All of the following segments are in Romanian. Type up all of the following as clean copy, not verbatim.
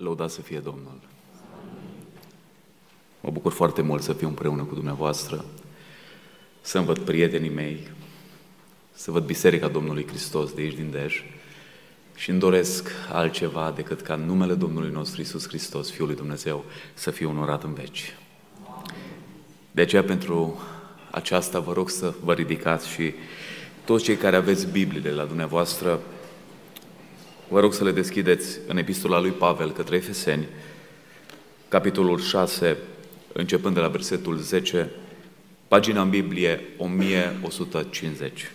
Lăudat să fie Domnul! Mă bucur foarte mult să fiu împreună cu dumneavoastră, să-mi văd prietenii mei, să văd Biserica Domnului Hristos de aici din Dej și îmi doresc altceva decât ca numele Domnului nostru Iisus Hristos, Fiul lui Dumnezeu, să fie onorat în veci. De aceea, pentru aceasta, vă rog să vă ridicați și toți cei care aveți Bibliile la dumneavoastră, vă rog să le deschideți în Epistola lui Pavel către Efeseni, capitolul 6, începând de la versetul 10, pagina în Biblie 1150.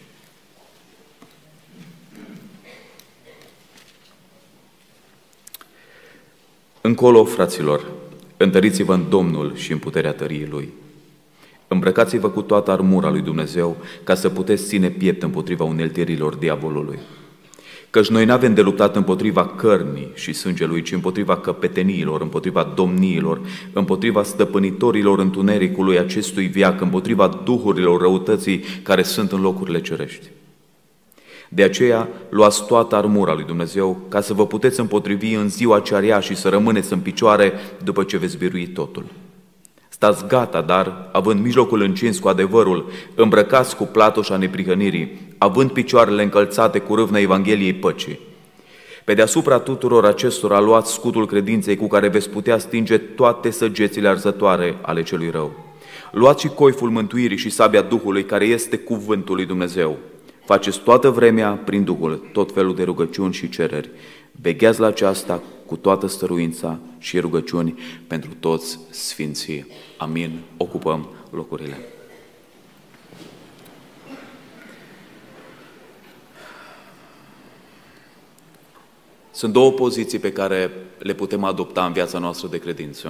Încolo, fraților, întăriți-vă în Domnul și în puterea tăriei Lui. Îmbrăcați-vă cu toată armura lui Dumnezeu, ca să puteți ține piept împotriva uneltirilor diavolului. Căci noi n-avem de luptat împotriva cărnii și sângelui, ci împotriva căpeteniilor, împotriva domniilor, împotriva stăpânitorilor întunericului acestui veac, împotriva duhurilor răutății care sunt în locurile cerești. De aceea, luați toată armura lui Dumnezeu, ca să vă puteți împotrivi în ziua cea rea și să rămâneți în picioare după ce veți birui totul. Stați gata, dar, având mijlocul încins cu adevărul, îmbrăcați cu platoșa neprihănirii, având picioarele încălțate cu râvna Evangheliei păcii. Pe deasupra tuturor acestora luați scutul credinței cu care veți putea stinge toate săgețile arzătoare ale celui rău. Luați și coiful mântuirii și sabia Duhului, care este cuvântul lui Dumnezeu. Faceți toată vremea, prin Duhul, tot felul de rugăciuni și cereri. Vegheați la aceasta cu toată stăruința și rugăciuni pentru toți sfinții. Amin. Ocupăm locurile. Sunt două poziții pe care le putem adopta în viața noastră de credință.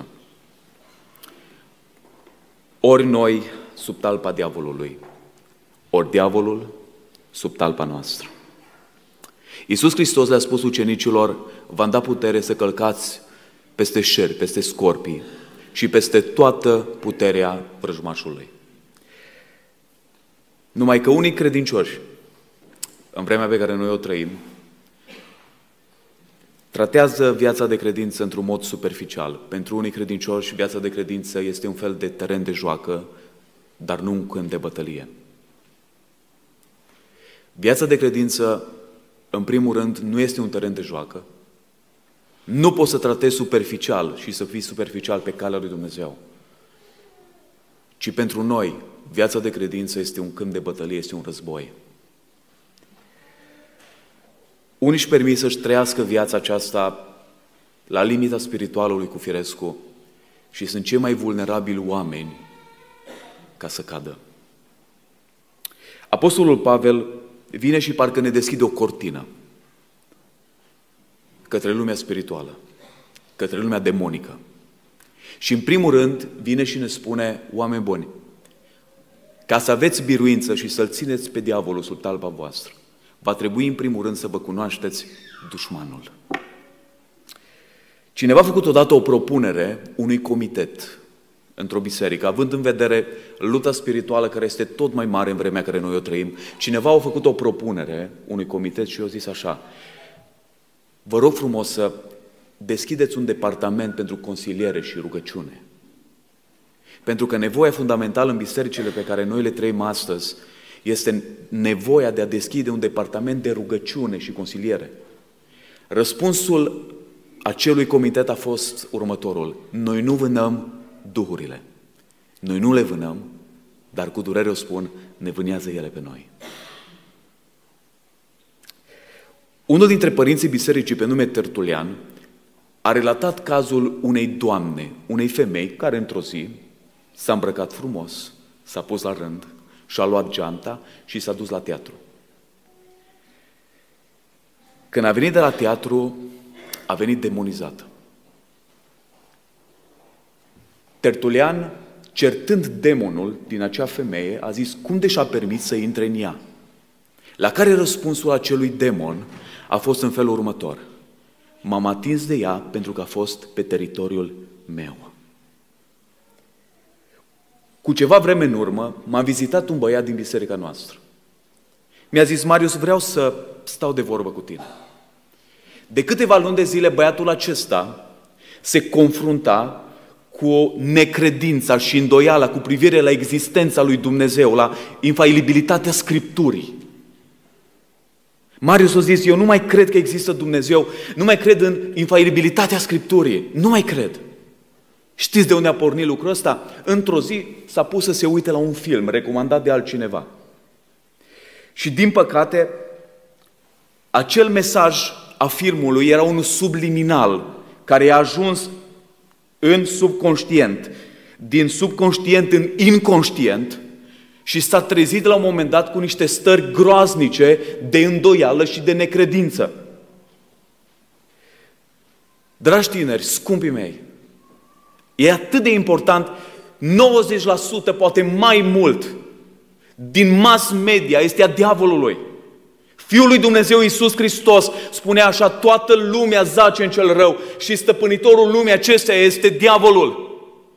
Ori noi sub talpa diavolului, ori diavolul sub talpa noastră. Iisus Hristos le-a spus ucenicilor: v-am dat putere să călcați peste șerpi, peste scorpii și peste toată puterea vrăjmașului. Numai că unii credincioși, în vremea pe care noi o trăim, tratează viața de credință într-un mod superficial. Pentru unii credincioși, viața de credință este un fel de teren de joacă, dar nu un câmp de bătălie. Viața de credință, în primul rând, nu este un teren de joacă. Nu poți să tratezi superficial și să fii superficial pe calea lui Dumnezeu. Ci pentru noi, viața de credință este un câmp de bătălie, este un război. Unii își permit să-și trăiască viața aceasta la limita spiritualului cu firescul și sunt cei mai vulnerabili oameni ca să cadă. Apostolul Pavel vine și parcă ne deschide o cortină către lumea spirituală, către lumea demonică. Și în primul rând vine și ne spune: oameni buni, ca să aveți biruință și să-l țineți pe diavolul sub talpa voastră, va trebui în primul rând să vă cunoașteți dușmanul. Cineva a făcut odată o propunere unui comitet într-o biserică, având în vedere lupta spirituală care este tot mai mare în vremea care noi o trăim. Cineva a făcut o propunere unui comitet și a zis așa: vă rog frumos să deschideți un departament pentru consiliere și rugăciune. Pentru că nevoia fundamentală în bisericile pe care noi le trăim astăzi este nevoia de a deschide un departament de rugăciune și consiliere. Răspunsul acelui comitet a fost următorul: noi nu vânăm duhurile. Noi nu le vânăm, dar cu durere o spun, ne vânează ele pe noi. Unul dintre părinții bisericii, pe nume Tertulian, a relatat cazul unei doamne, unei femei, care într-o zi s-a îmbrăcat frumos, s-a pus la rând, și-a luat geanta și s-a dus la teatru. Când a venit de la teatru, a venit demonizată. Tertulian, certând demonul din acea femeie, a zis: cum de și-a permis să intre în ea? La care răspunsul acelui demon a fost în felul următor: m-am atins de ea pentru că a fost pe teritoriul meu. Cu ceva vreme în urmă, m-a vizitat un băiat din biserica noastră. Mi-a zis: Marius, vreau să stau de vorbă cu tine. De câteva luni de zile, băiatul acesta se confrunta cu necredința și îndoiala cu privire la existența lui Dumnezeu, la infailibilitatea Scripturii. Marius a zis, eu nu mai cred că există Dumnezeu, nu mai cred în infailibilitatea Scripturii, nu mai cred. Știți de unde a pornit lucrul ăsta? Într-o zi s-a pus să se uite la un film recomandat de altcineva. Și din păcate, acel mesaj a filmului era unul subliminal, care i-a ajuns în subconștient, din subconștient în inconștient și s-a trezit la un moment dat cu niște stări groaznice de îndoială și de necredință. Dragi tineri, scumpii mei, e atât de important, 90%, poate mai mult, din mass media este a diavolului. Fiul lui Dumnezeu Iisus Hristos spunea așa, toată lumea zace în cel rău și stăpânitorul lumii acesteia este diavolul.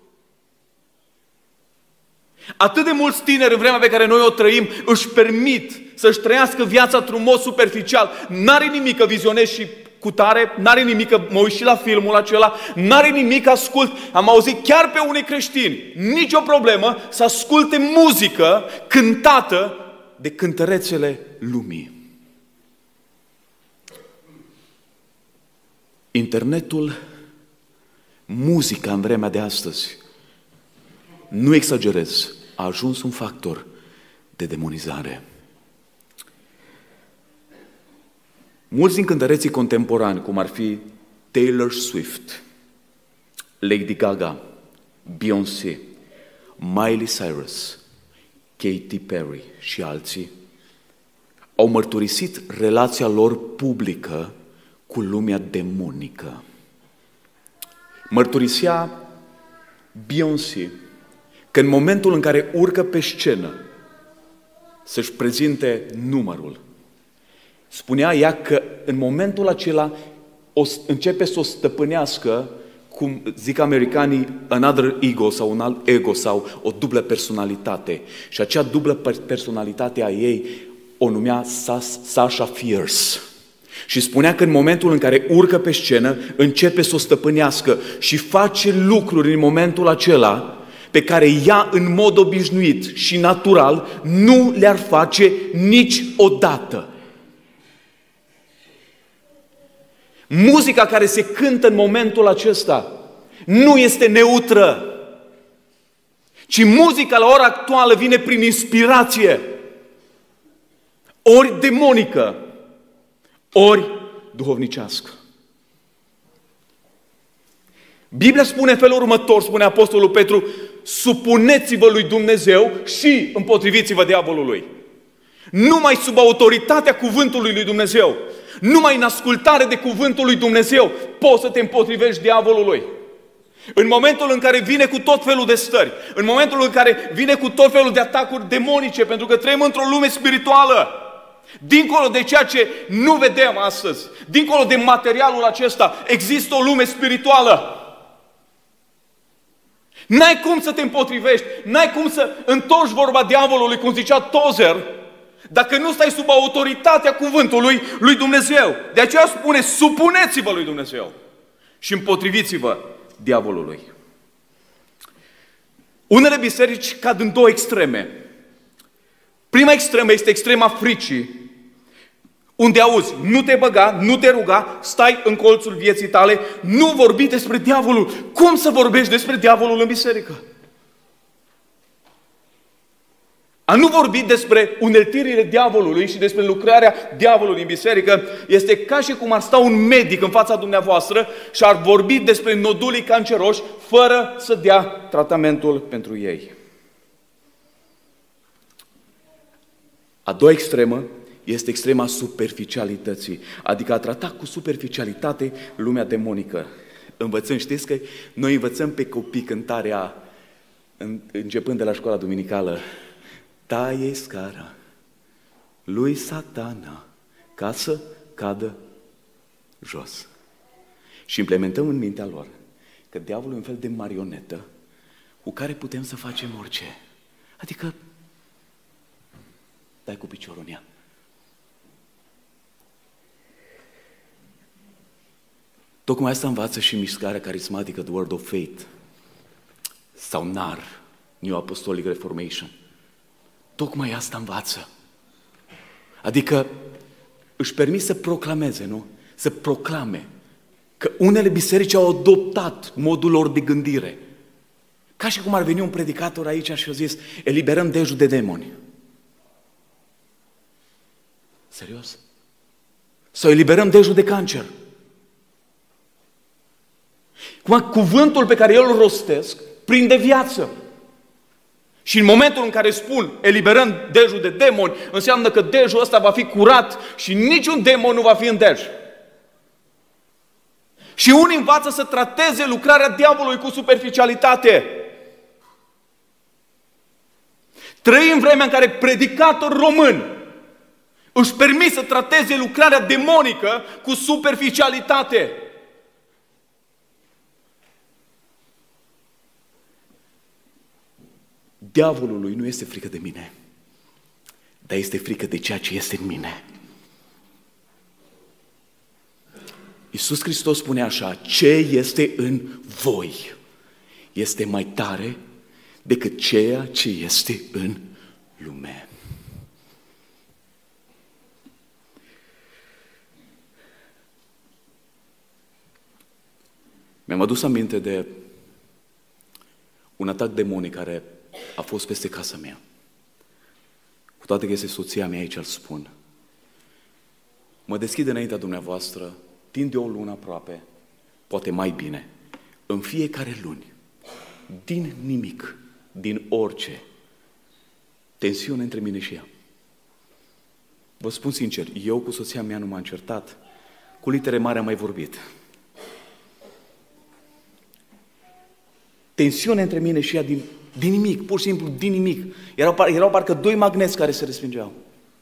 Atât de mulți tineri în vremea pe care noi o trăim își permit să-și trăiască viața într-un mod superficial. N-are nimic că vizionez și cu tare, n-are nimic că mă uit și la filmul acela, n-are nimic că ascult. Am auzit chiar pe unii creștini, nicio problemă să asculte muzică cântată de cântărețele lumii. Internetul, muzica în vremea de astăzi, nu exagerez, a ajuns un factor de demonizare. Mulți din cântăreții contemporani, cum ar fi Taylor Swift, Lady Gaga, Beyoncé, Miley Cyrus, Katy Perry și alții, au mărturisit relația lor publică cu lumea demonică. Mărturisea Beyoncé că în momentul în care urcă pe scenă să-și prezinte numărul, spunea ea că în momentul acela începe să o stăpânească, cum zic americanii, another ego sau un alt ego sau o dublă personalitate. Și acea dublă personalitate a ei o numea Sasha Fierce. Și spunea că în momentul în care urcă pe scenă, începe să o stăpânească și face lucruri în momentul acela pe care ea în mod obișnuit și natural nu le-ar face niciodată. Muzica care se cântă în momentul acesta nu este neutră, ci muzica la ora actuală vine prin inspirație, ori demonică, ori duhovnicească. Biblia spune în felul următor, spune Apostolul Petru, supuneți-vă lui Dumnezeu și împotriviți-vă diavolului. Numai sub autoritatea cuvântului lui Dumnezeu, numai în ascultare de cuvântul lui Dumnezeu poți să te împotrivești diavolului. În momentul în care vine cu tot felul de stări, în momentul în care vine cu tot felul de atacuri demonice, pentru că trăim într-o lume spirituală, dincolo de ceea ce nu vedem astăzi, dincolo de materialul acesta, există o lume spirituală. N-ai cum să te împotrivești, n-ai cum să întorci vorba diavolului, cum zicea Tozer, dacă nu stai sub autoritatea cuvântului lui Dumnezeu. De aceea spune, supuneți-vă lui Dumnezeu și împotriviți-vă diavolului. Unele biserici cad în două extreme. Prima extremă este extrema fricii, unde auzi, nu te băga, nu te ruga, stai în colțul vieții tale, nu vorbi despre diavolul. Cum să vorbești despre diavolul în biserică? A nu vorbi despre uneltirile diavolului și despre lucrarea diavolului în biserică este ca și cum ar sta un medic în fața dumneavoastră și ar vorbi despre nodulii canceroși fără să dea tratamentul pentru ei. A doua extremă este extrema superficialității, adică a trata cu superficialitate lumea demonică. Învățăm, știți că noi învățăm pe copii cântarea, începând de la școala duminicală, taie scara lui Satana ca să cadă jos. Și implementăm în mintea lor că diavolul e un fel de marionetă cu care putem să facem orice. Adică dai cu piciorul în ea. Tocmai asta învață și mișcarea carismatică The Word of Faith sau NAR, New Apostolic Reformation. Tocmai asta învață. Adică își permit să proclameze, nu? Să proclame că unele biserici au adoptat modul lor de gândire. Ca și cum ar veni un predicator aici și a zis, eliberăm dejul de demoni. Serios? Sau eliberăm dejul de cancer. Cuvântul pe care eu îl rostesc prinde viață. Și în momentul în care spun eliberăm dejul de demoni, înseamnă că dejul ăsta va fi curat și niciun demon nu va fi în dej. Și unii învață să trateze lucrarea diavolului cu superficialitate. Trăim vremea în care predicator român își permit să trateze lucrarea demonică cu superficialitate. Diavolului nu este frică de mine, dar este frică de ceea ce este în mine. Iisus Hristos spune așa, ce este în voi este mai tare decât ceea ce este în lume. Mi-am adus aminte de un atac demonic care a fost peste casa mea. Cu toate că este soția mea aici, îl spun. Mă deschid înaintea dumneavoastră, timp de o lună aproape, poate mai bine, în fiecare luni, din nimic, din orice, tensiune între mine și ea. Vă spun sincer, eu cu soția mea nu m-am certat, cu litere mari am mai vorbit. Tensiune între mine și ea din nimic, pur și simplu din nimic. Erau parcă doi magneți care se respingeau.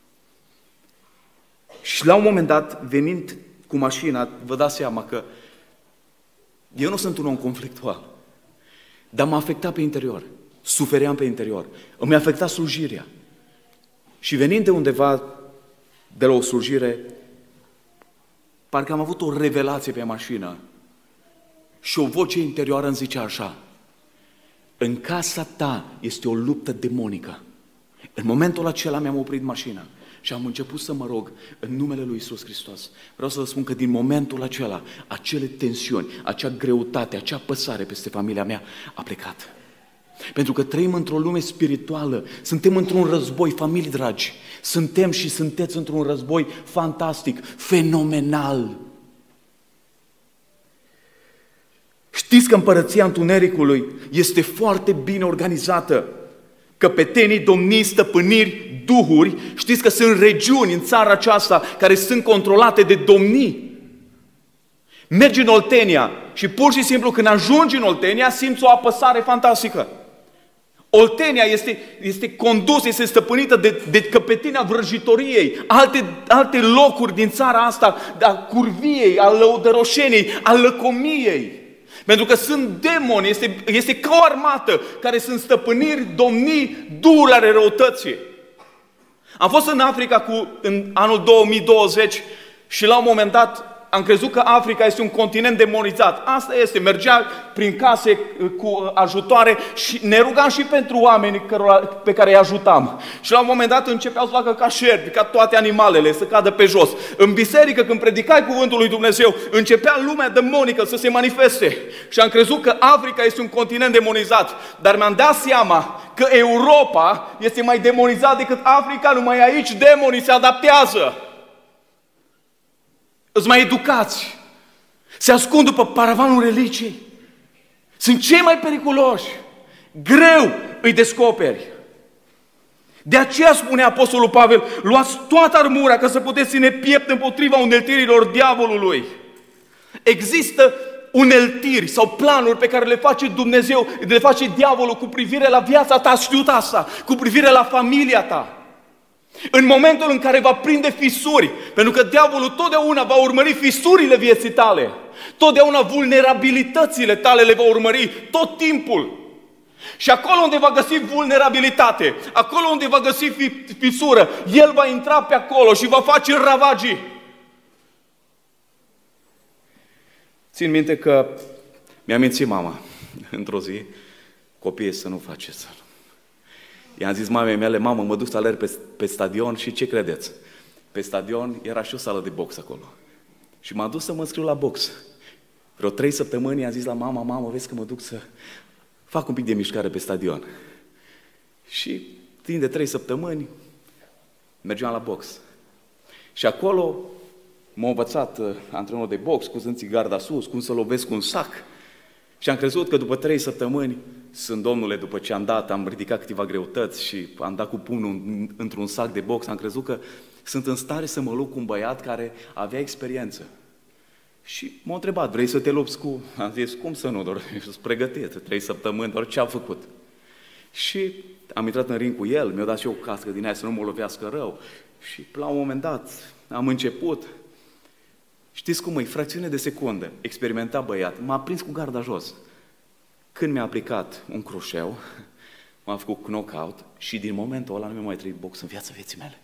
Și la un moment dat, venind cu mașina, vă dați seama că eu nu sunt un om conflictual, dar m-a afectat pe interior. Sufeream pe interior. Îmi afecta slujirea. Și venind de undeva, de la o slujire, parcă am avut o revelație pe mașină și o voce interioară îmi zicea așa, în casa ta este o luptă demonică. În momentul acela mi-am oprit mașina și am început să mă rog în numele lui Iisus Hristos. Vreau să vă spun că din momentul acela, acele tensiuni, acea greutate, acea apăsare peste familia mea a plecat. Pentru că trăim într-o lume spirituală, suntem într-un război, familii dragi, suntem și sunteți într-un război fantastic, fenomenal. Știți că împărăția întunericului este foarte bine organizată. Căpetenii, domnii, stăpâniri, duhuri, știți că sunt regiuni în țara aceasta care sunt controlate de domnii. Mergi în Oltenia și pur și simplu când ajungi în Oltenia simți o apăsare fantastică. Oltenia este condusă, este stăpânită de căpetina vrăjitoriei, alte locuri din țara asta, a curviei, a lăudăroșeniei, a lăcomiei. Pentru că sunt demoni, este ca o armată care sunt stăpâniri, domnii, duhuri ale răutății. Am fost în Africa în anul 2020 și la un moment dat am crezut că Africa este un continent demonizat. Asta este, mergeam prin case cu ajutoare și ne rugam și pentru oamenii pe care îi ajutam. Și la un moment dat începeau să facă ca șerpi, ca toate animalele, să cadă pe jos. În biserică, când predicai cuvântul lui Dumnezeu, începea lumea demonică să se manifeste. Și am crezut că Africa este un continent demonizat. Dar mi-am dat seama că Europa este mai demonizat decât Africa, numai aici demonii se adaptează. Îți mai educați, se ascund după paravanul religiei. Sunt cei mai periculoși. Greu îi descoperi. De aceea spune Apostolul Pavel, luați toată armura ca să puteți ține piept împotriva uneltirilor diavolului. Există uneltiri sau planuri pe care le face Dumnezeu, le face diavolul cu privire la viața ta, știut asta, cu privire la familia ta. În momentul în care va prinde fisuri, pentru că diavolul totdeauna va urmări fisurile vieții tale, totdeauna vulnerabilitățile tale le va urmări tot timpul. Și acolo unde va găsi vulnerabilitate, acolo unde va găsi fisură, el va intra pe acolo și va face ravagii. Țin minte că mi-a mințit mama într-o zi, copiii, să nu faceți. I-am zis mamei mele, mamă, mă duc să alerg pe stadion și ce credeți? Pe stadion era și o sală de box acolo. Și m-am dus să mă înscriu la box. Vreo 3 săptămâni i-am zis la mama, mamă, vezi că mă duc să fac un pic de mișcare pe stadion. Și timp de 3 săptămâni mergeam la box. Și acolo m-a învățat antrenorul de box, cum să ții garda sus, cum să lovesc un sac. Și am crezut că după 3 săptămâni, sunt, domnule, după ce am ridicat câteva greutăți și am dat cu pumnul într-un sac de box, am crezut că sunt în stare să mă lupt cu un băiat care avea experiență. Și m-a întrebat, vrei să te lupți cu... Am zis, cum să nu, doar sunt pregătit, 3 săptămâni, doar ce am făcut. Și am intrat în ring cu el, mi-a dat și o cască din aia să nu mă lovească rău. Și la un moment dat am început. Știți cum e? Fracțiune de secundă, experimenta băiat, m-a prins cu garda jos. Când mi-a aplicat un croșeu, m-a făcut knockout și din momentul ăla nu mi-a mai trăit box în viața vieții mele.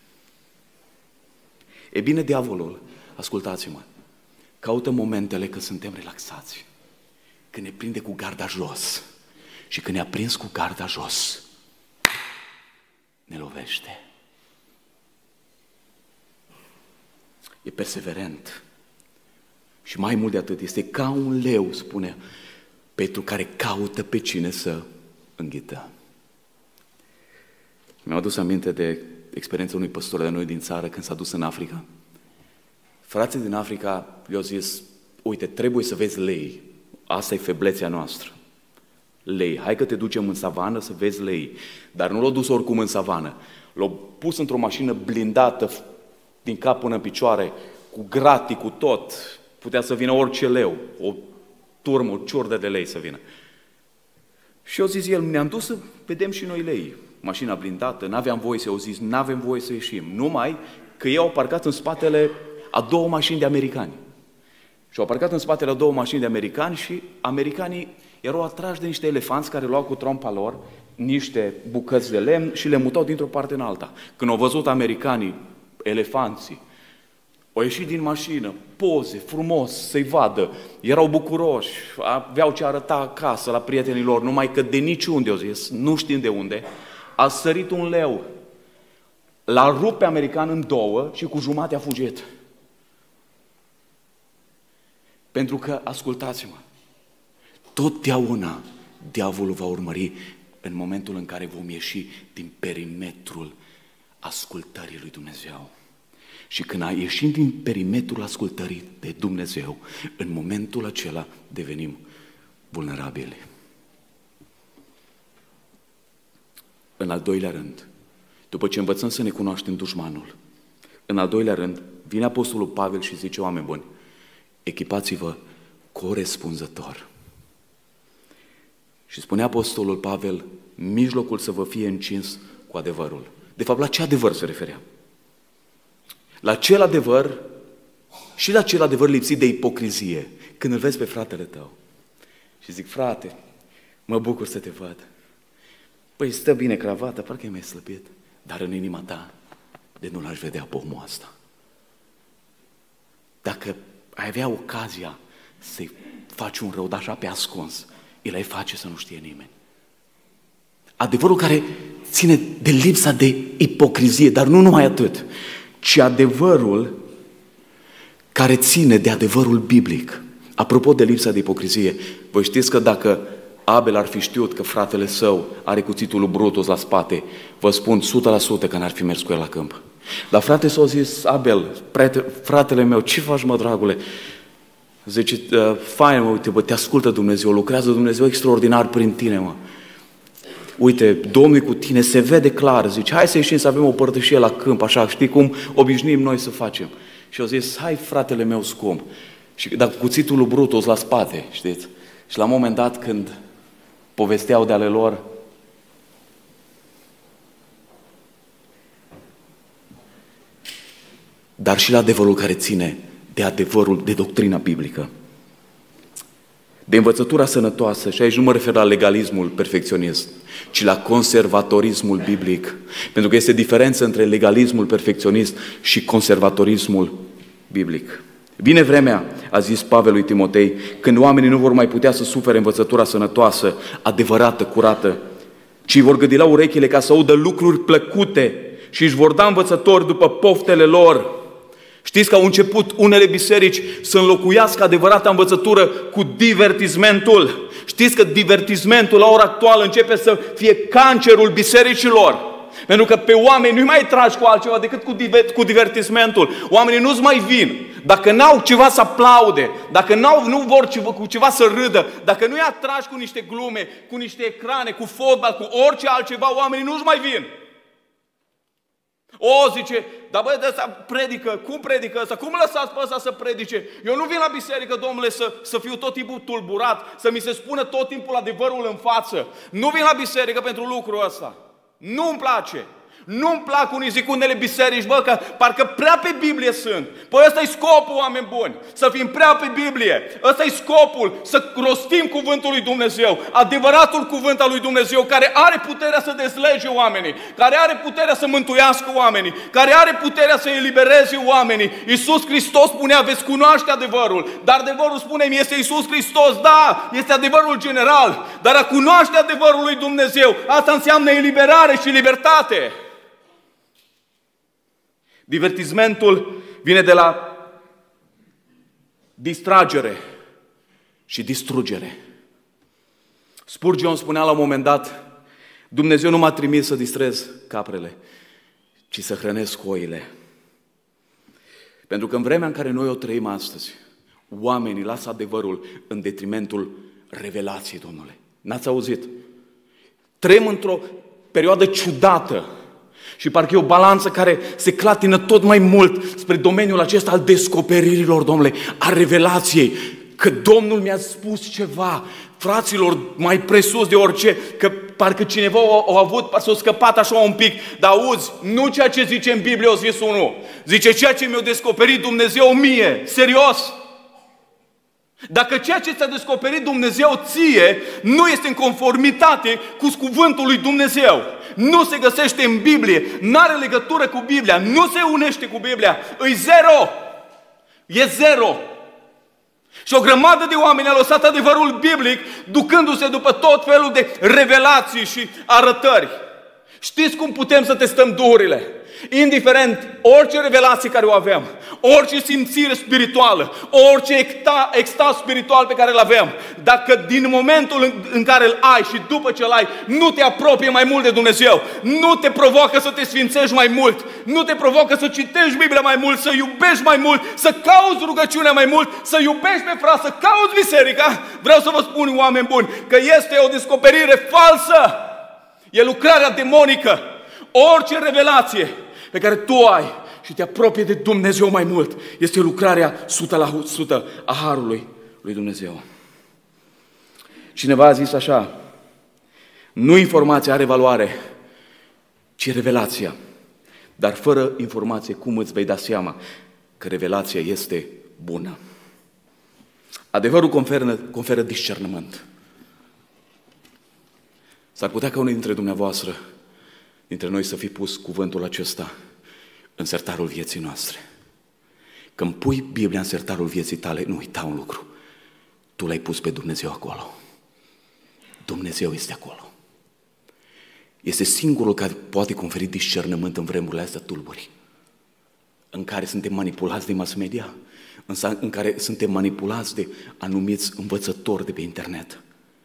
E bine, diavolul, ascultați-mă, caută momentele când suntem relaxați, când ne prinde cu garda jos și când ne-a prins cu garda jos, ne lovește. E perseverent. Și mai mult de atât, este ca un leu, spune Petru, care caută pe cine să înghită. Mi-am adus aminte de experiența unui păstor de noi din țară când s-a dus în Africa. Frații din Africa i-au zis, uite, trebuie să vezi lei. Asta e feblețea noastră. Lei. Hai că te ducem în savană să vezi lei. Dar nu l-au dus oricum în savană. L-au pus într-o mașină blindată din cap până în picioare, cu gratii, cu tot. Putea să vină orice leu, o turmă, o ciordă de lei să vină. Și eu zis el, ne-am dus să vedem și noi lei. Mașina blindată, n-aveam voie să, eu zis, n-avem voie să ieșim. Numai că ei au parcat în spatele a 2 mașini de americani. Și au parcat în spatele a 2 mașini de americani și americanii erau atrași de niște elefanți care luau cu trompa lor niște bucăți de lemn și le mutau dintr-o parte în alta. Când au văzut americanii, elefanții, au ieșit din mașină, poze, frumos, să-i vadă, erau bucuroși, aveau ce arăta acasă la prietenii lor, numai că de niciunde, au zis, nu știm de unde, a sărit un leu, l-a rupt pe american în 2 și cu jumate a fugit. Pentru că, ascultați-mă, totdeauna diavolul va urmări în momentul în care vom ieși din perimetrul ascultării lui Dumnezeu. Și când ieșim din perimetrul ascultării de Dumnezeu, în momentul acela devenim vulnerabili. În al doilea rând, după ce învățăm să ne cunoaștem dușmanul, în al doilea rând, vine Apostolul Pavel și zice, oameni buni, echipați-vă corespunzător. Și spunea Apostolul Pavel, mijlocul să vă fie încins cu adevărul. De fapt, la ce adevăr se referea? La acel adevăr și la acel adevăr lipsit de ipocrizie. Când îl vezi pe fratele tău și zic, frate, mă bucur să te văd. Păi stă bine cravata, parcă e mai slăbit, dar în inima ta de nu l-aș vedea pe omul ăsta. Dacă ai avea ocazia să-i faci un rău, dar așa pe ascuns, îl ai face să nu știe nimeni. Adevărul care ține de lipsa de ipocrizie, dar nu numai atât, ci adevărul care ține de adevărul biblic. Apropo de lipsa de ipocrizie, voi știți că dacă Abel ar fi știut că fratele său are cuțitul lui Brutus la spate, vă spun 100% că n-ar fi mers cu el la câmp. Dar frate s-a zis, Abel, fratele meu, ce faci, mă, dragule? Zice, fain, mă, uite, bă, te ascultă Dumnezeu, lucrează Dumnezeu extraordinar prin tine, mă. Uite, Domnul e cu tine, se vede clar, zice, hai să ieșim să avem o părtășie la câmp, așa, știi cum obișnuim noi să facem. Și au zis, hai, fratele meu scump. Și dacă cuțitul lui Brutus la spate, știți? Și la un moment dat, când povesteau de ale lor, dar și la adevărul care ține de adevărul, de doctrina biblică, de învățătura sănătoasă, și aici nu mă refer la legalismul perfecționist, ci la conservatorismul biblic, pentru că este diferență între legalismul perfecționist și conservatorismul biblic. Vine vremea, a zis Pavel lui Timotei, când oamenii nu vor mai putea să sufere învățătura sănătoasă, adevărată, curată, ci vor gâdila urechile ca să audă lucruri plăcute și își vor da învățători după poftele lor. Știți că au început unele biserici să înlocuiască adevărata învățătură cu divertismentul. Știți că divertismentul la ora actuală începe să fie cancerul bisericilor. Pentru că pe oameni nu-i mai tragi cu altceva decât cu divertismentul. Oamenii nu-ți mai vin. Dacă n-au ceva să aplaude, dacă nu vor cu ceva să râdă, dacă nu-i atragi cu niște glume, cu niște ecrane, cu fotbal, cu orice altceva, oamenii nu-și mai vin. O, zice, dar băi, de ăsta predică, cum predică ăsta? Cum lăsați pe ăsta să predice? Eu nu vin la biserică, domnule, să fiu tot timpul tulburat, să mi se spună tot timpul adevărul în față. Nu vin la biserică pentru lucrul ăsta. Nu-mi place. Nu-mi plac unii zic unele biserici, bă, că parcă prea pe Biblie sunt. Păi ăsta e scopul, oameni buni, să fim prea pe Biblie. Ăsta e scopul, să rostim cuvântul lui Dumnezeu, adevăratul cuvânt al lui Dumnezeu, care are puterea să dezlege oamenii, care are puterea să mântuiască oamenii, care are puterea să elibereze oamenii. Iisus Hristos spunea, veți cunoaște adevărul, dar adevărul, spune-mi, este Iisus Hristos, da, este adevărul general, dar a cunoaște adevărul lui Dumnezeu, asta înseamnă eliberare și libertate. Divertismentul vine de la distragere și distrugere. Spurgeon spunea la un moment dat, Dumnezeu nu m-a trimis să distrez caprele, ci să hrănesc oile. Pentru că în vremea în care noi o trăim astăzi, oamenii lasă adevărul în detrimentul revelației, Domnule. N-ați auzit? Trăim într-o perioadă ciudată. Și parcă e o balanță care se clatină tot mai mult spre domeniul acesta al descoperirilor, Domnule, a revelației. Că Domnul mi-a spus ceva, fraților, mai presus de orice, că parcă cineva a avut, s-a scăpat așa un pic, dar auzi, nu ceea ce zice în Biblie, o zis unul, zice ceea ce mi-a descoperit Dumnezeu mie, serios. Dacă ceea ce ți-a descoperit Dumnezeu ție nu este în conformitate cu cuvântul lui Dumnezeu, nu se găsește în Biblie, nu are legătură cu Biblia, nu se unește cu Biblia, e zero. E zero. Și o grămadă de oameni au lăsat adevărul biblic ducându-se după tot felul de revelații și arătări. Știți cum putem să testăm duhurile? Indiferent orice revelație care o avem, orice simțire spirituală, orice extaz spiritual pe care îl avem, dacă din momentul în care îl ai și după ce îl ai, nu te apropie mai mult de Dumnezeu, nu te provoacă să te sfințești mai mult, nu te provoacă să citești Biblia mai mult, să iubești mai mult, să cauți rugăciunea mai mult, să iubești pe frate, să cauți biserica, vreau să vă spun, oameni buni, că este o descoperire falsă. E lucrarea demonică. Orice revelație pe care tu o ai și te apropie de Dumnezeu mai mult, este lucrarea 100% a harului lui Dumnezeu. Cineva a zis așa, nu informația are valoare, ci revelația. Dar fără informație, cum îți vei da seama că revelația este bună? Adevărul conferă discernământ. S-ar putea ca unii dintre dumneavoastră, dintre noi, să fi pus cuvântul acesta în sertarul vieții noastre. Când pui Biblia în sertarul vieții tale, nu uita un lucru. Tu l-ai pus pe Dumnezeu acolo. Dumnezeu este acolo. Este singurul care poate conferi discernământ în vremurile astea tulburi, în care suntem manipulați de mass media, în care suntem manipulați de anumiți învățători de pe internet.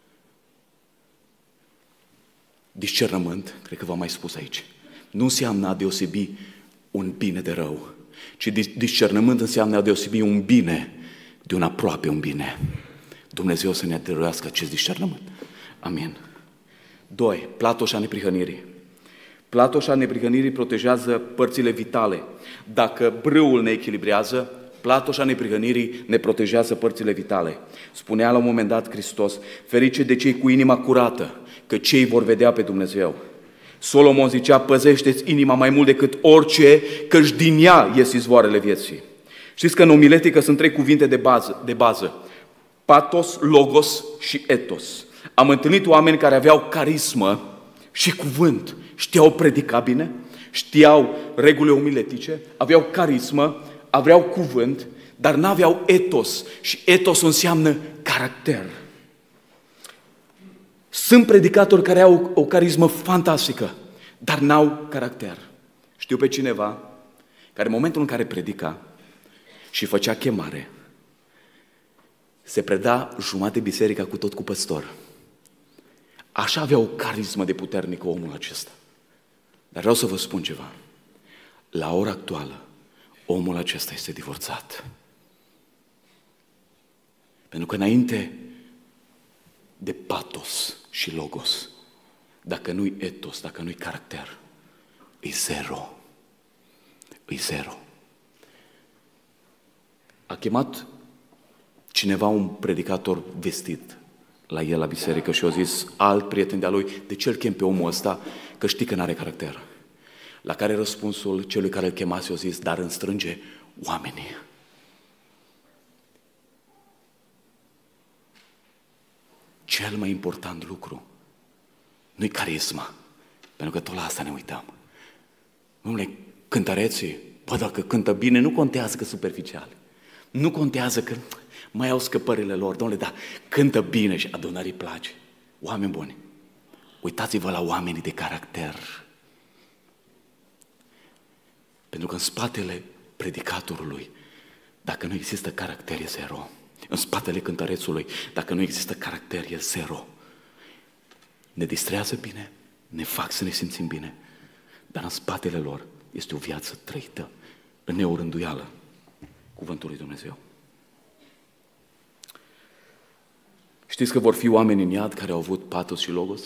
Discernământ, cred că v-am mai spus aici, nu înseamnă a deosebi un bine de rău, ci discernământ înseamnă a deosebi un bine de un aproape un bine. Dumnezeu să ne dăruiască acest discernământ. Amin. 2. Platoșa neprihănirii. Platoșa neprihănirii protejează părțile vitale. Dacă brâul ne echilibrează, platoșa neprihănirii ne protejează părțile vitale. Spunea la un moment dat Hristos, ferice de cei cu inima curată, că cei vor vedea pe Dumnezeu. Solomon zicea, păzește-ți inima mai mult decât orice, căci din ea ies izvoarele vieții. Știți că în omiletică sunt 3 cuvinte de bază. Patos, logos și ethos. Am întâlnit oameni care aveau carismă și cuvânt. Știau predica bine, știau regulile omiletice, aveau carismă, aveau cuvânt, dar n-aveau etos și etos înseamnă caracter. Sunt predicatori care au o carismă fantastică, dar n-au caracter. Știu pe cineva care în momentul în care predica și făcea chemare, se preda jumate biserica cu tot cu păstor. Așa avea o carismă de puternică omul acesta. Dar vreau să vă spun ceva. La ora actuală, omul acesta este divorțat. Pentru că înainte de patos și logos, dacă nu-i etos, dacă nu-i caracter, e zero. E zero. A chemat cineva un predicator vestit la el la biserică și a zis alt prieten de-a lui, de ce îl chem pe omul ăsta? Că știi că n-are caracter. La care răspunsul celui care îl chemase a zis, dar înstrânge oamenii. Cel mai important lucru nu-i carisma, pentru că tot la asta ne uităm. Dom'le, cântăreții, dacă cântă bine, nu contează că superficial. Nu contează că mai au scăpările lor, dom'le, dar cântă bine și adunării place. Oameni buni, uitați-vă la oamenii de caracter. Pentru că în spatele predicatorului, dacă nu există caracter, e zero. În spatele cântărețului, dacă nu există caracter, e zero. Ne distrează bine, ne fac să ne simțim bine, dar în spatele lor este o viață trăită în neorânduială cuvântul lui Dumnezeu. Știți că vor fi oameni în iad care au avut patos și logos?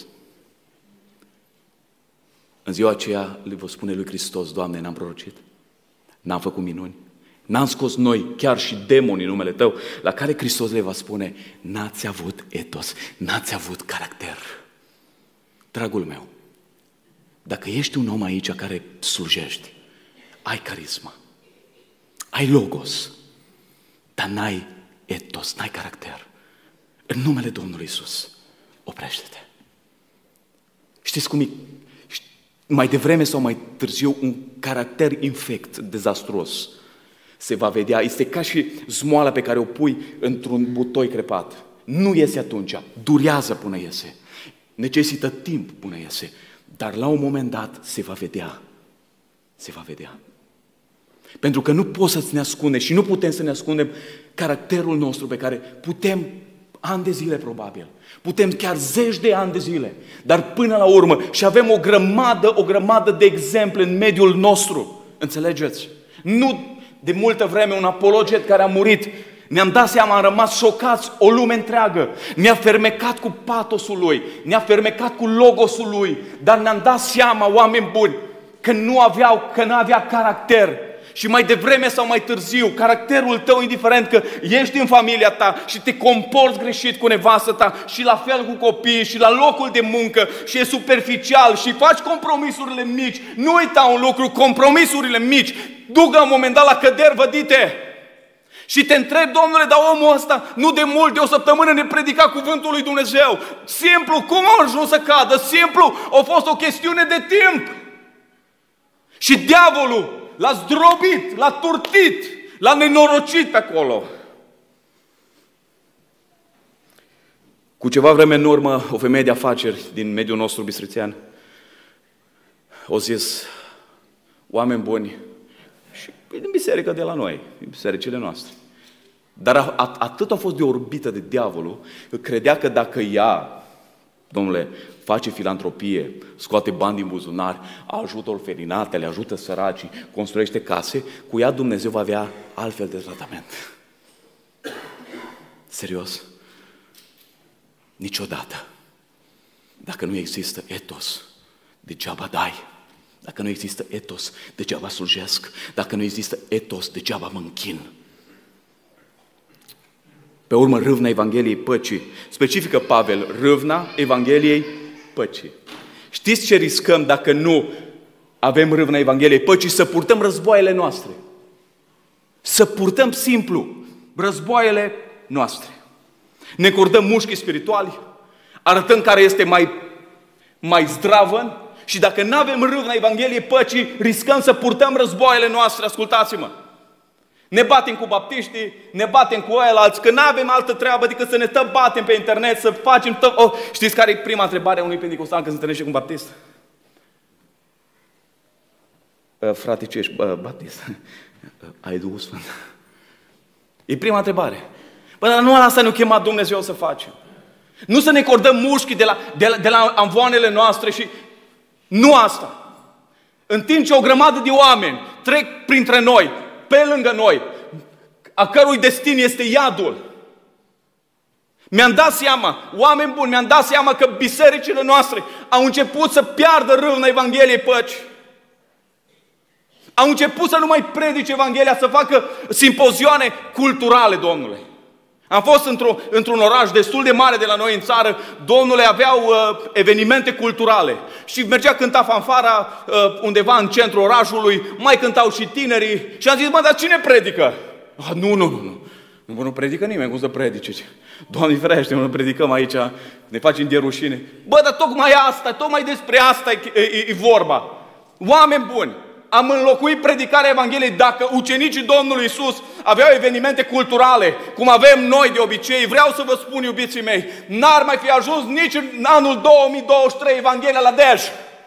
În ziua aceea le vor spune lui Hristos, Doamne, n-am prorocit, n-am făcut minuni, n-am scos noi chiar și demonii în numele Tău, la care Hristos le va spune, n-ați avut etos, n-ați avut caracter. Dragul meu, dacă ești un om aici care slujești, ai carismă, ai logos, dar n-ai etos, n-ai caracter, în numele Domnului Iisus, oprește-te. Știți cum e? Mai devreme sau mai târziu un caracter infect, dezastruos, se va vedea. Este ca și zmoala pe care o pui într-un butoi crepat. Nu iese atunci, durează până iese. Necesită timp până iese. Dar la un moment dat se va vedea. Se va vedea. Pentru că nu poți să-ți ne ascunde și nu putem să ne ascundem caracterul nostru pe care putem ani de zile probabil. Putem chiar zeci de ani de zile. Dar până la urmă, și avem o grămadă de exemple în mediul nostru. Înțelegeți? Nu de multă vreme un apologet care a murit, ne-am dat seama, am rămas șocați, o lume întreagă. Ne-a fermecat cu patosul lui, ne-a fermecat cu logosul lui, dar ne-am dat seama, oameni buni, că nu avea caracter. Și mai devreme sau mai târziu, caracterul tău, indiferent că ești în familia ta și te comporți greșit cu nevastă ta și la fel cu copiii și la locul de muncă și e superficial și faci compromisurile mici, nu uita un lucru, compromisurile mici duc la un moment dat la căderi vădite. Și te întrebi, Domnule, dar omul ăsta nu de mult, de o săptămână ne predica cuvântul lui Dumnezeu. Simplu, cum a ajuns să cadă? Simplu, a fost o chestiune de timp. Și diavolul l-a zdrobit, l-a turtit, l-a nenorocit pe acolo. Cu ceva vreme în urmă, o femeie de afaceri din mediul nostru bistrițean a zis, oameni buni, și din biserică de la noi, din bisericile noastre. Dar atât a fost de orbită de diavolul, că credea că dacă ea, domnule, face filantropie, scoate bani din buzunar, ajută orfelinatele, ajută săracii, construiește case, cu ea Dumnezeu va avea altfel de tratament. Serios? Niciodată. Dacă nu există etos, degeaba dai. Dacă nu există etos, degeaba slujesc. Dacă nu există etos, degeaba mă închin. Pe urmă, râvna Evangheliei Păcii. Specifică Pavel, râvna Evangheliei Păcii. Știți ce riscăm dacă nu avem râvna Evangheliei Păcii? Să purtăm războaiele noastre. Să purtăm simplu războaiele noastre. Ne cordăm mușchii spirituali, arătăm care este mai zdravăn și dacă nu avem râvna Evangheliei Păcii, riscăm să purtăm războaiele noastre. Ascultați-mă! Ne batem cu baptiștii, ne batem cu ăilalți, că nu avem altă treabă decât să ne batem pe internet, să facem... Știți care e prima întrebare a unui pentecostal când se întâlnește cu un baptist? Frate, ce ești baptist? Ai Duhul Sfânt? E prima întrebare. Dar nu asta ne-a chemat Dumnezeu să facem. Nu să ne cordăm mușchii de la amvoanele noastre și... Nu asta. În timp ce o grămadă de oameni trec printre noi, pe lângă noi, a cărui destin este iadul. Mi-am dat seama, oameni buni, mi-am dat seama că bisericile noastre au început să piardă râvna Evangheliei păcii. Au început să nu mai predice Evanghelia, să facă simpozioane culturale, Domnule. Am fost într-un oraș destul de mare de la noi în țară, Domnule, aveau evenimente culturale. Și mergea, cânta fanfara undeva în centrul orașului, mai cântau și tinerii. Și am zis, dar cine predică? Nu predică nimeni, cum să predice? Doamne ferește, nu predicăm aici, ne facem de rușine. Dar tocmai despre asta e vorba. Oameni buni, am înlocuit predicarea Evangheliei. Dacă ucenicii Domnului Iisus aveau evenimente culturale, cum avem noi de obicei, vreau să vă spun, iubiții mei, n-ar mai fi ajuns nici în anul 2023 Evanghelia la Dej.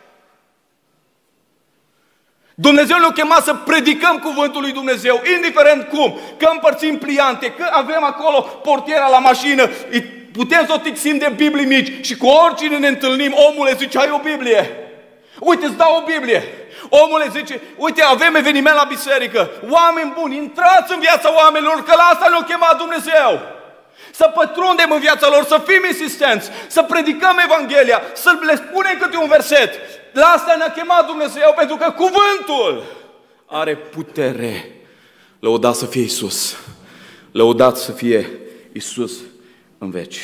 Dumnezeu ne-a chemat să predicăm cuvântul lui Dumnezeu, indiferent cum, că împărțim pliante, că avem acolo portiera la mașină, putem să o tixim de Biblii mici și cu oricine ne întâlnim, omule, zice, ai o Biblie? Uite, îți dau o Biblie. Omule zice, uite, avem eveniment la biserică. Oameni buni, intrați în viața oamenilor, că la asta ne-a chemat Dumnezeu. Să pătrundem în viața lor, să fim insistenți, să predicăm Evanghelia, să le spunem câte un verset. La asta ne-a chemat Dumnezeu, pentru că cuvântul are putere. Lăudat să fie Iisus. Lăudat să fie Iisus în veci.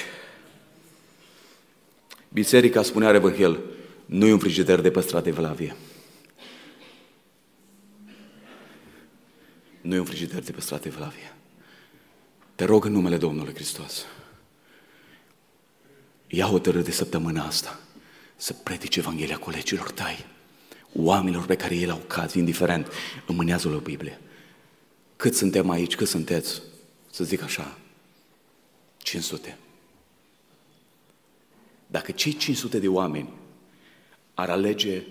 Biserica, spunea Revăhel, nu e un frigider de păstrat de evlavie. Nu e un frigider de păstrat de evlavie. Te rog în numele Domnului Hristos, ia hotărâre de săptămâna asta să predici Evanghelia colegilor tăi, oamenilor pe care ei l-au caz, indiferent, înmânează-l o Biblie. Cât suntem aici, cât sunteți, să zic așa, 500. Dacă cei 500 de oameni ar alege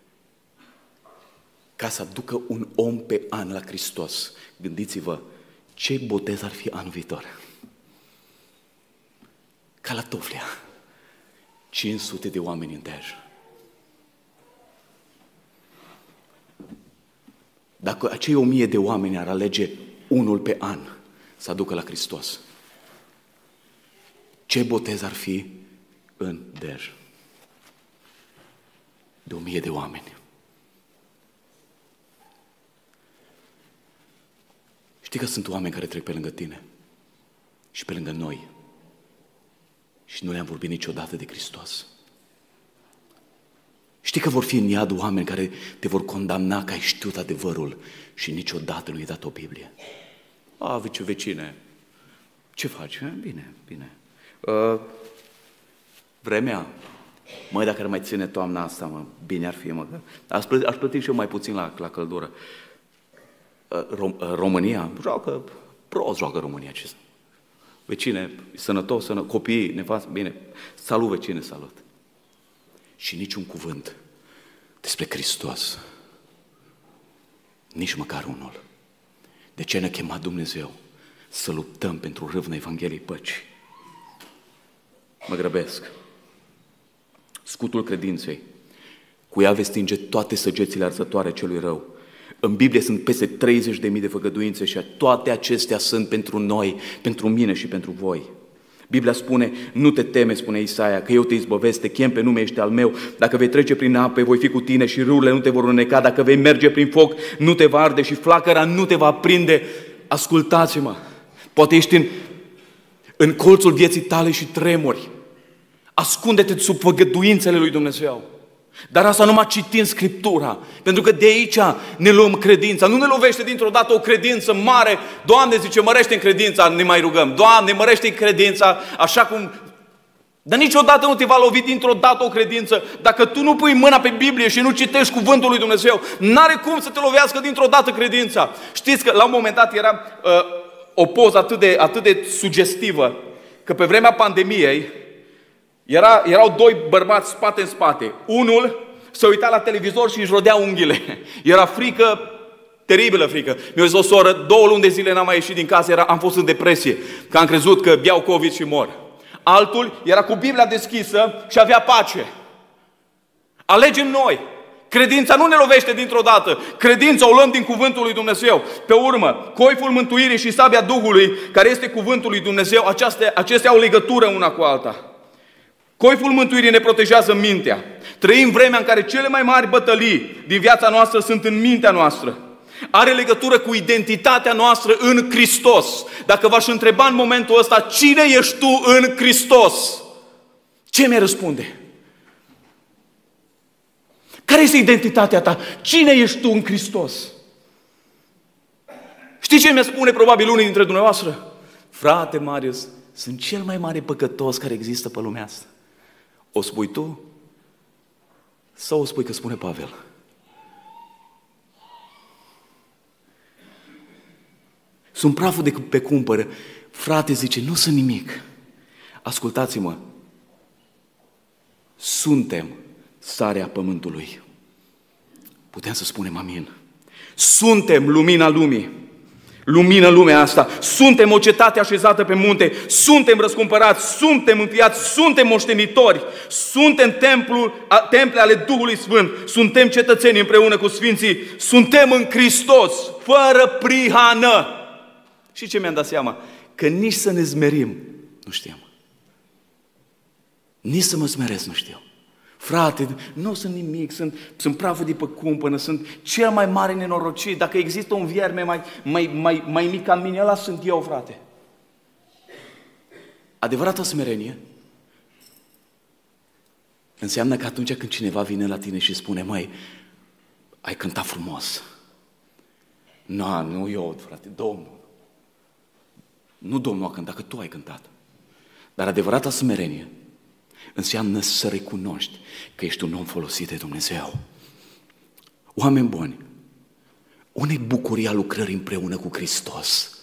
ca să aducă un om pe an la Hristos, gândiți-vă ce botez ar fi anul viitor. Ca la Toflea. 500 de oameni în Dej. Dacă acei 1000 de oameni ar alege unul pe an să aducă la Hristos, ce botez ar fi în Dej? De 1000 de oameni. Știi că sunt oameni care trec pe lângă tine și pe lângă noi și nu le-am vorbit niciodată de Hristos. Știi că vor fi în iad oameni care te vor condamna că ai știut adevărul și niciodată nu i-ai dat o Biblie. Vecine, ce faci? Bine. Vremea, dacă ar mai ține toamna asta, bine ar fi, aș plăti și eu mai puțin la căldură. România, prost joacă România. Vecine, sănătos, copiii, nevastă, bine, salut vecine, salut. Și niciun cuvânt despre Hristos. Nici măcar unul. De ce ne-a chemat Dumnezeu să luptăm pentru râvna Evangheliei păcii? Mă grăbesc. Scutul credinței. Cu ea vei stinge toate săgețile arzătoare celui rău. În Biblie sunt peste 30.000 de făgăduințe și toate acestea sunt pentru noi, pentru mine și pentru voi. Biblia spune, nu te teme, spune Isaia, că eu te izbăvesc, te chem pe nume, ești al meu. Dacă vei trece prin apă, voi fi cu tine și râurile nu te vor îneca. Dacă vei merge prin foc, nu te va arde și flacăra nu te va aprinde. Ascultați-mă, poate ești în colțul vieții tale și tremuri. Ascunde-te sub făgăduințele lui Dumnezeu. Dar asta numai citind Scriptura, pentru că de aici ne luăm credința. Nu ne lovește dintr-o dată o credință mare. Doamne, zice, mărește în credința, ne mai rugăm. Doamne, mărește în credința, așa cum Dar niciodată nu te va lovi dintr-o dată o credință. Dacă tu nu pui mâna pe Biblie și nu citești cuvântul lui Dumnezeu, n-are cum să te lovească dintr-o dată credința. Știți că la un moment dat era o poză atât de sugestivă, că pe vremea pandemiei erau doi bărbați spate în spate. Unul se uita la televizor și își rodea unghiile. Era frică, teribilă frică. Mi-a zis o soră, 2 luni de zile n-am mai ieșit din casă, am fost în depresie, că am crezut că iau COVID și mor. Altul era cu Biblia deschisă și avea pace. Alegem noi. Credința nu ne lovește dintr-o dată. Credința o luăm din cuvântul lui Dumnezeu. Pe urmă, coiful mântuirii și sabia Duhului, care este cuvântul lui Dumnezeu, acestea au legătură una cu alta. Coiful mântuirii ne protejează mintea. Trăim vremea în care cele mai mari bătălii din viața noastră sunt în mintea noastră. Are legătură cu identitatea noastră în Hristos. Dacă v-aș întreba în momentul ăsta, cine ești tu în Hristos? Ce mi-ai răspunde? Care este identitatea ta? Cine ești tu în Hristos? Știi ce mi-a spune probabil unii dintre dumneavoastră? Frate Marius, sunt cel mai mare păcătos care există pe lumea asta. O spui tu? Sau o spui că spune Pavel? Sunt praful de pe cumpără. Frate, zice, nu sunt nimic. Ascultați-mă. Suntem sarea pământului. Putem să spunem amin. Suntem lumina lumii. Lumină lumea asta. Suntem o cetate așezată pe munte. Suntem răscumpărați. Suntem înfiați. Suntem moștenitori. Suntem temple ale Duhului Sfânt. Suntem cetățeni împreună cu Sfinții. Suntem în Hristos, fără prihană. Și ce mi-am dat seama? Că nici să ne smerim nu știm. Nici să mă smeresc nu știu. Frate, nu sunt nimic, sunt praful de pe cumpănă, sunt cel mai mare nenorocit. Dacă există un vierme mai mic ca mine, ăla sunt eu, frate. Adevărata smerenie înseamnă că atunci când cineva vine la tine și spune, măi, ai cântat frumos. Nu eu, frate, Domnul. Nu Domnul a cântat, că tu ai cântat. Dar adevărata smerenie înseamnă să recunoști că ești un om folosit de Dumnezeu. Oameni buni, unde e bucuria lucrării împreună cu Hristos?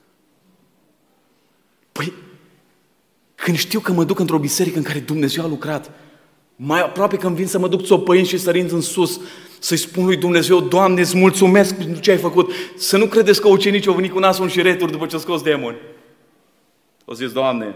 Păi, când știu că mă duc într-o biserică în care Dumnezeu a lucrat, mai aproape când vin să mă duc țopăind și sărind în sus, să-i spun lui Dumnezeu, Doamne, îți mulțumesc pentru ce ai făcut. Să nu credeți că ucenicii au venit cu nasul în șireturi după ce au scos demoni. O zis, Doamne,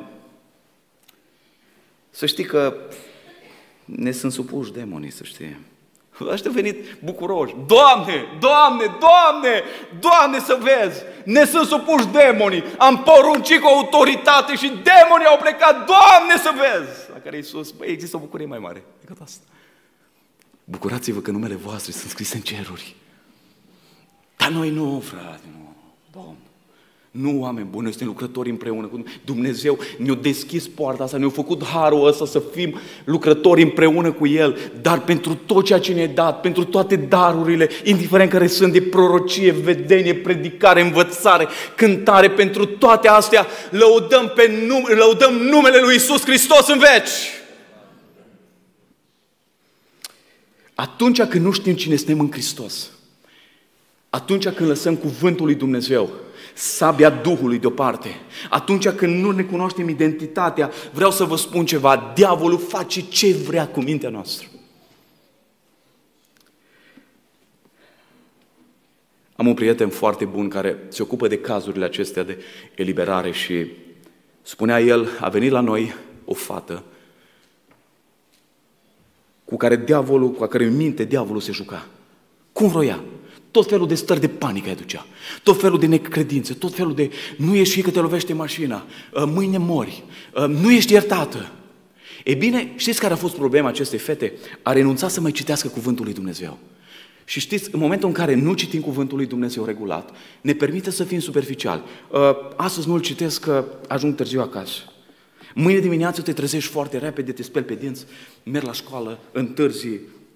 să știi că ne sunt supuși demonii, să știi. Ăștia au venit bucuroși. Doamne, Doamne, Doamne, Doamne, să vezi, ne sunt supuși demonii. Am poruncit cu autoritate și demonii au plecat. Doamne, să vezi. La care Iisus, băi, există o bucurie mai mare decât asta. Bucurați-vă că numele voastre sunt scrise în ceruri. Dar noi nu, frate, nu, Domnul. Nu, oameni buni, noi suntem lucrători împreună cu Dumnezeu. Ne-a deschis poarta asta, ne-a făcut harul ăsta să fim lucrători împreună cu El. Dar pentru tot ceea ce ne-a dat, pentru toate darurile, indiferent care sunt de prorocie, vedenie, predicare, învățare, cântare, pentru toate astea lăudăm numele lui Iisus Hristos în veci. Atunci când nu știm cine suntem în Hristos, atunci când lăsăm cuvântul lui Dumnezeu, sabia Duhului deoparte, atunci când nu ne cunoaștem identitatea, vreau să vă spun ceva, diavolul face ce vrea cu mintea noastră. Am un prieten foarte bun care se ocupă de cazurile acestea de eliberare și spunea el, a venit la noi o fată cu care în minte diavolul se juca. Cum vroia. Tot felul de stări de panică îi aducea. Tot felul de necredințe, tot felul de nu ești că te lovește mașina, mâine mori, nu ești iertată. E bine, știți care a fost problema acestei fete? A renunțat să mai citească cuvântul lui Dumnezeu. Și știți, în momentul în care nu citim cuvântul lui Dumnezeu regulat, ne permite să fim superficiali. Astăzi nu-l citesc că ajung târziu acasă. Mâine dimineață te trezești foarte repede, te speli pe dinți, mergi la școală, întârzi,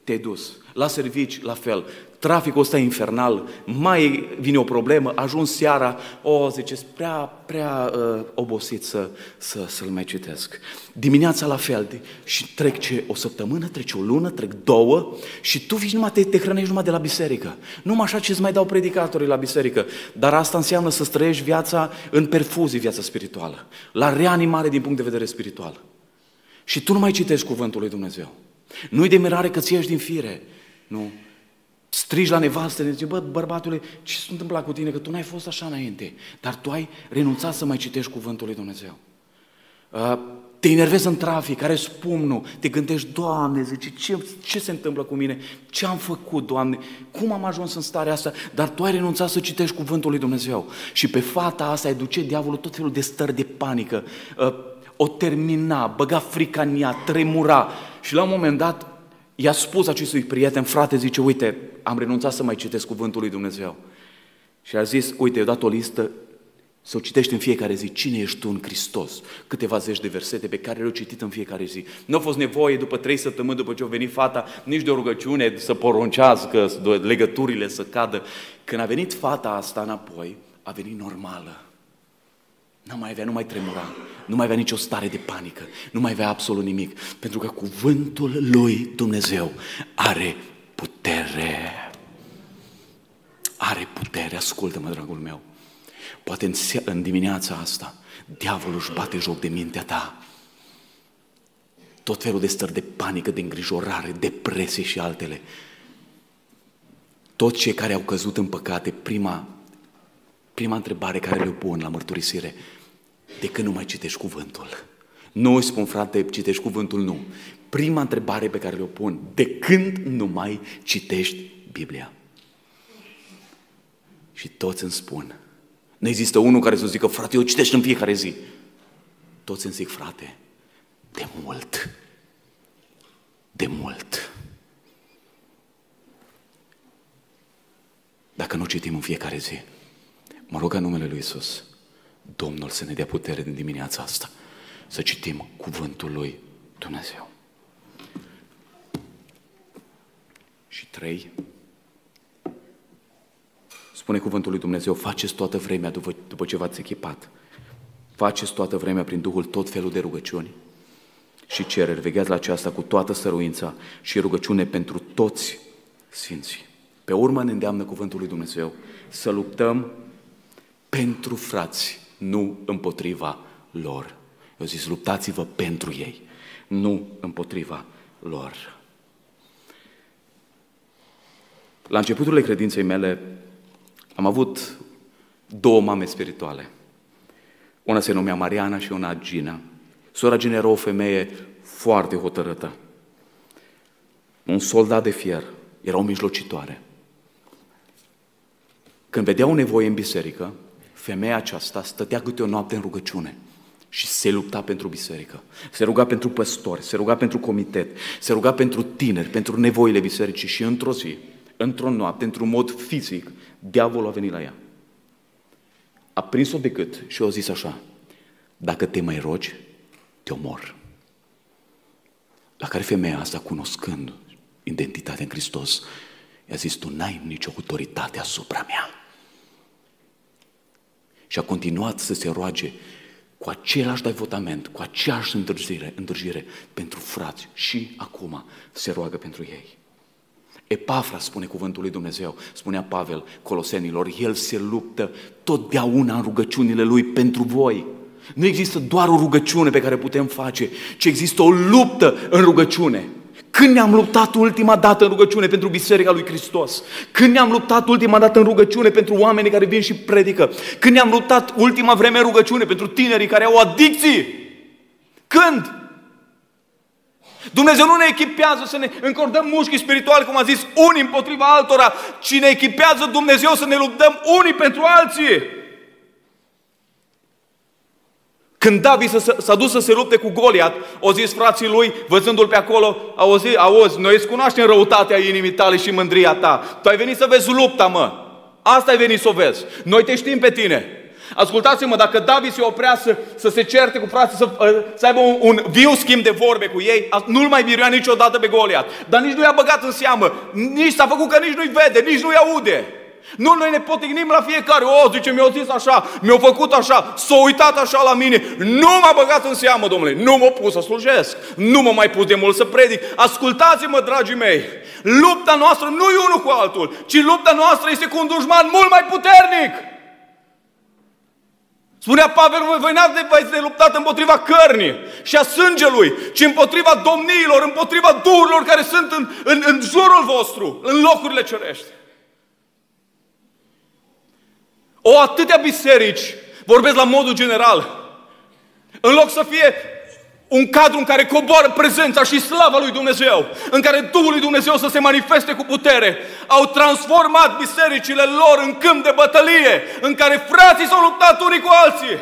te-ai dus. La servici, la fel. Traficul ăsta e infernal, mai vine o problemă, ajung seara, ziceți, prea obosit să-l mai citesc. Dimineața la fel, și trece o săptămână, trece o lună, trec 2 și tu vii numai, te hrănești numai de la biserică. Numai așa ce îți mai dau predicatorii la biserică. Dar asta înseamnă să trăiești viața în perfuzie, viața spirituală, la reanimare din punct de vedere spiritual. Și tu nu mai citești cuvântul lui Dumnezeu. Nu-i de mirare că ți ieși din fire, nu. Strigi la nevastă, ne zice, bărbatule, ce s-a întâmplat cu tine? Că tu n-ai fost așa înainte, dar tu ai renunțat să mai citești cuvântul lui Dumnezeu. Te enervezi în trafic, are spumnul, te gândești, Doamne, zice, ce se întâmplă cu mine? Ce am făcut, Doamne? Cum am ajuns în starea asta? Dar tu ai renunțat să citești cuvântul lui Dumnezeu. Și pe fata asta îi duce diavolul tot felul de stări de panică, o termina, băga frica în ea, tremura. Și la un moment dat i-a spus acestui prieten, frate, zice, uite, am renunțat să mai citesc cuvântul lui Dumnezeu. Și a zis, uite, i-a dat o listă să o citești în fiecare zi. Cine ești tu în Hristos? Câteva zeci de versete pe care le-au citit în fiecare zi. Nu a fost nevoie după 3 săptămâni, după ce a venit fata, nici de o rugăciune să poruncească, legăturile să cadă. Când a venit fata asta înapoi, a venit normală. Nu mai tremura, nu mai avea nicio stare de panică, nu mai avea absolut nimic, pentru că cuvântul lui Dumnezeu are putere. Are putere, ascultă-mă, dragul meu. Poate în dimineața asta, diavolul își bate joc de mintea ta. Tot felul de stări de panică, de îngrijorare, depresie și altele. Toți cei care au căzut în păcate, prima întrebare care le-o pun la mărturisire, de când nu mai citești cuvântul? Nu îi spun, frate, citești cuvântul, nu. Prima întrebare pe care le-o pun, de când nu mai citești Biblia? Și toți îmi spun, nu există unul care să zică, frate, eu citești în fiecare zi. Toți îmi zic, frate, de mult. De mult. Dacă nu citim în fiecare zi, mă rog în numele lui Iisus, Domnul să ne dea putere din dimineața asta, să citim cuvântul lui Dumnezeu. Și 3, spune cuvântul lui Dumnezeu, faceți toată vremea după ce v-ați echipat. Faceți toată vremea prin Duhul tot felul de rugăciuni și cereri. Vegheați la aceasta cu toată stăruința și rugăciune pentru toți sfinții. Pe urmă ne îndeamnă cuvântul lui Dumnezeu să luptăm pentru frați, nu împotriva lor. Eu zis, luptați-vă pentru ei, nu împotriva lor. La începuturile credinței mele am avut 2 mame spirituale. Una se numea Mariana și una Gina. Sora Gina era o femeie foarte hotărâtă. Un soldat de fier, era o mijlocitoare. Când vedea o nevoie în biserică, femeia aceasta stătea câte o noapte în rugăciune și se lupta pentru biserică. Se ruga pentru păstori, se ruga pentru comitet, se ruga pentru tineri, pentru nevoile bisericii și într-o zi, într-o noapte, într-un mod fizic, diavolul a venit la ea. A prins-o de gât și a zis așa, dacă te mai rogi, te omor. La care femeia asta, cunoscând identitatea în Hristos, i-a zis, tu n-ai nicio autoritate asupra mea. Și a continuat să se roage cu același devotament, cu aceeași îndrăgire pentru frați și acum se roagă pentru ei. Epafra, spune cuvântul lui Dumnezeu, spunea Pavel Colosenilor, el se luptă totdeauna în rugăciunile lui pentru voi. Nu există doar o rugăciune pe care putem face, ci există o luptă în rugăciune. Când ne-am luptat ultima dată în rugăciune pentru Biserica lui Hristos? Când ne-am luptat ultima dată în rugăciune pentru oamenii care vin și predică? Când ne-am luptat ultima vreme în rugăciune pentru tinerii care au adicții? Când? Dumnezeu nu ne echipează să ne încordăm mușchii spirituali, cum a zis, unii împotriva altora, ci ne echipează Dumnezeu să ne luptăm unii pentru alții. Când David s-a dus să se lupte cu Goliat, au zis frații lui, văzându-l pe acolo, auzi, noi îți cunoaștem răutatea inimii tale și mândria ta. Tu ai venit să vezi lupta, mă. Asta ai venit să o vezi. Noi te știm pe tine. Ascultați-mă, dacă David se oprea să se certe cu frații, să aibă un viu schimb de vorbe cu ei, nu-l mai biruia niciodată pe Goliat. Dar nici nu i-a băgat în seamă, nici s-a făcut că nici nu-i vede, nici nu-i aude. Nu, noi ne potignim la fiecare, zice, mi-au zis așa, mi-au făcut așa, s-au uitat așa la mine. Nu m-a băgat în seamă, domnule, nu m-a pus să slujesc, nu m-a mai pus de mult să predic. Ascultați-mă, dragii mei, lupta noastră nu e unul cu altul, ci lupta noastră este cu un dușman mult mai puternic. Spunea Pavel, voi n-aveți de luptat împotriva cărnii și a sângelui, ci împotriva domniilor, împotriva duhurilor care sunt în jurul vostru, în locurile cerești. Atâtea biserici, vorbesc la modul general, în loc să fie un cadru în care coboară prezența și slava lui Dumnezeu, în care Duhul lui Dumnezeu să se manifeste cu putere, au transformat bisericile lor în câmp de bătălie, în care frații s-au luptat unii cu alții.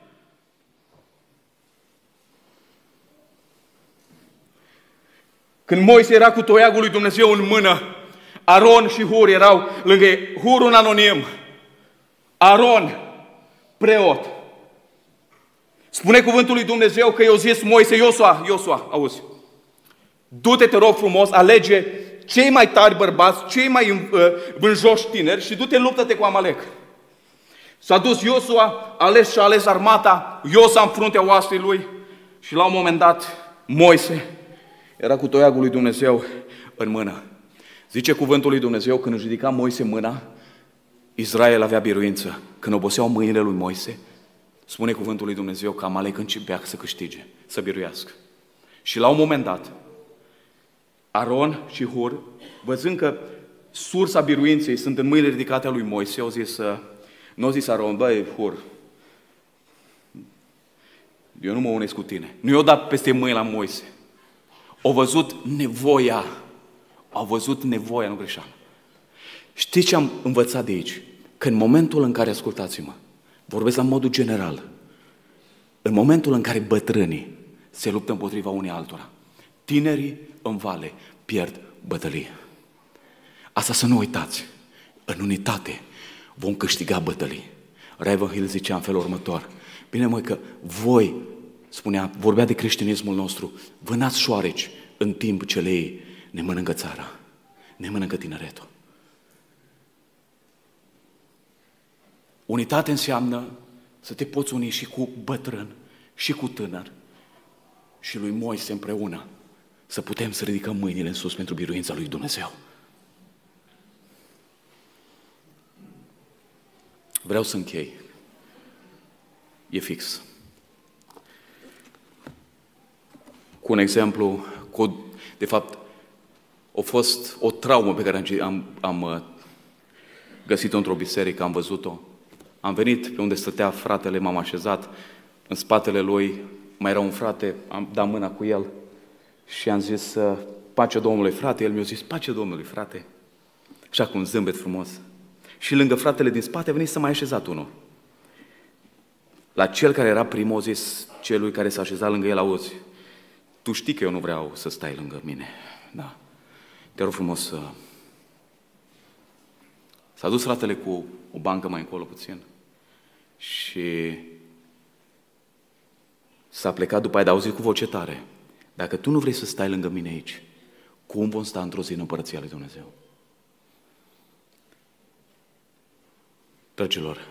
Când Moise era cu toiagul lui Dumnezeu în mână, Aron și Hur erau lângă ei. Hur un anonim, Aron, preot. Spune cuvântul lui Dumnezeu că i-a zis Moise, Iosua, auzi, du-te, te rog frumos, alege cei mai tari bărbați, cei mai vânjoși tineri și du-te, luptă-te cu Amalek. S-a dus Iosua, ales armata, Iosua în fruntea oastei lui și la un moment dat Moise era cu toiagul lui Dumnezeu în mână. Zice cuvântul lui Dumnezeu, când își ridica Moise mâna, Israel avea biruință. Când oboseau mâinile lui Moise, spune cuvântul lui Dumnezeu că Amalek începea să câștige, să biruiască. Și la un moment dat, Aron și Hur, văzând că sursa biruinței sunt în mâinile ridicate a lui Moise, au zis, nu au zis Aron, băi, Hur, eu nu mă unesc cu tine. Nu i-au dat peste mâini la Moise. Au văzut nevoia, nu greșeală. Știți ce am învățat de aici? Că în momentul în care, ascultați-mă, vorbesc la modul general, în momentul în care bătrânii se luptă împotriva unii altora, tinerii în vale pierd bătălie. Asta să nu uitați. În unitate vom câștiga bătălii. Ravenhill zicea în felul următor, bine măi că voi, vorbea de creștinismul nostru, vânați șoareci în timp ce lei ne mănâncă țara, ne mănâncă tineretul. Unitate înseamnă să te poți uni și cu bătrân, și cu tânăr, și lui Moise împreună, să putem să ridicăm mâinile în sus pentru biruința lui Dumnezeu. Vreau să închei. E fix. Cu un exemplu, de fapt, a fost o traumă pe care am găsit-o într-o biserică, am văzut-o. Am venit pe unde stătea fratele, m-am așezat, în spatele lui mai era un frate, am dat mâna cu el și am zis, pace Domnului, frate. El mi-a zis, pace Domnului, frate. Așa cu un zâmbet frumos. Și lângă fratele din spate a venit să mai așezat unul. La cel care era primul a zis celui care s-a așezat lângă el, auzi, tu știi că eu nu vreau să stai lângă mine. Da. Te rog frumos să... S-a dus fratele cu o bancă mai încolo puțin și s-a plecat după aia, dar auzit cu voce tare, dacă tu nu vrei să stai lângă mine aici, cum vom sta într-o zi în Împărăția lui Dumnezeu? Dragilor,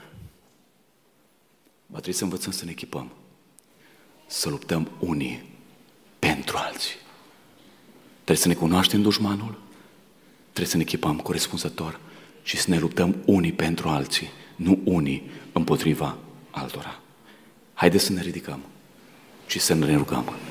va trebui să învățăm să ne echipăm, să luptăm unii pentru alții. Trebuie să ne cunoaștem dușmanul, trebuie să ne echipăm corespunzător și să ne luptăm unii pentru alții, nu unii împotriva altora. Haideți să ne ridicăm și să ne rugăm.